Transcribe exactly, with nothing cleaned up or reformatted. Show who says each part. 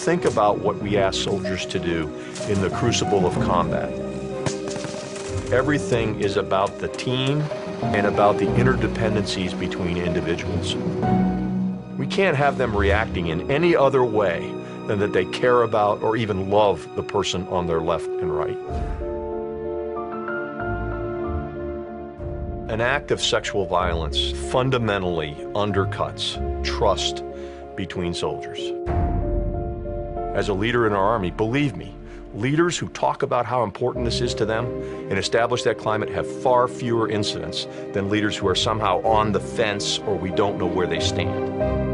Speaker 1: think about what we ask soldiers to do in the crucible of combat. Everything is about the team and about the interdependencies between individuals. We can't have them reacting in any other way than that they care about or even love the person on their left and right. An act of sexual violence fundamentally undercuts trust between soldiers. As a leader in our Army, believe me, leaders who talk about how important this is to them and establish that climate have far fewer incidents than leaders who are somehow on the fence or we don't know where they stand.